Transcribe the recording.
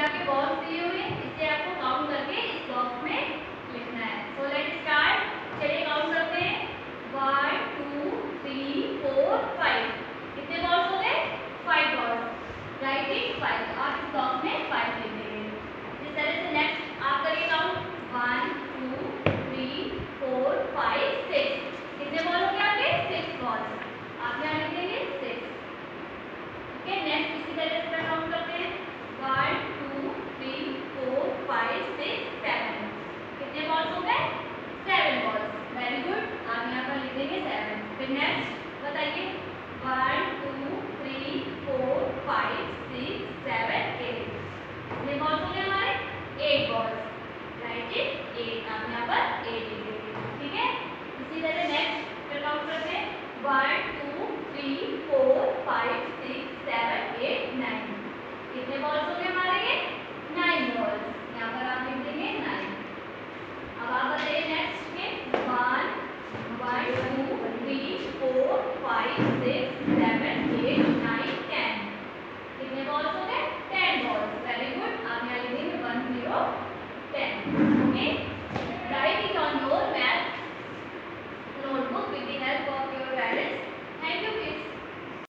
आपके बॉक्स दिए हुए हैं, इसे आपको काउंट करके इस बॉक्स में लिखना है। So let start. चलिए काउंट करते हैं। 1 2 3 4 5। कितने बॉल्स हो गए? 5 बॉल्स। Right it 5। आप इस बॉक्स में 5 लिख देंगे। इस तरह से नेक्स्ट आप करिए काउंट। 1 2 3 4 5 6। कितने बॉल हो गए आपके? 6 बॉल्स। आप यहाँ लिख देंगे 6। ओके, नेक्स्ट इसी तरह से काउंट करते हैं। 1 2 3 4 5 6 7। कितने बॉल्स हो गए? 7 बॉल्स। वेरी गुड, आप यहाँ पर लिख देंगे 7। फिर नेक्स्ट बताइए। 1 2 3 4 5 6 7 8। कितने बॉल्स हो गए हमारे? 8 बॉल्स। Right it 8। आप यहाँ पर 8 लिख देंगे। ठीक है, इसी तरह नेक्स्ट फिर काउंट करते हैं। 1 2 3 4 5 6 7 8 9। कितने बॉल्स हो गए हमारे? ये 9 बॉल्स।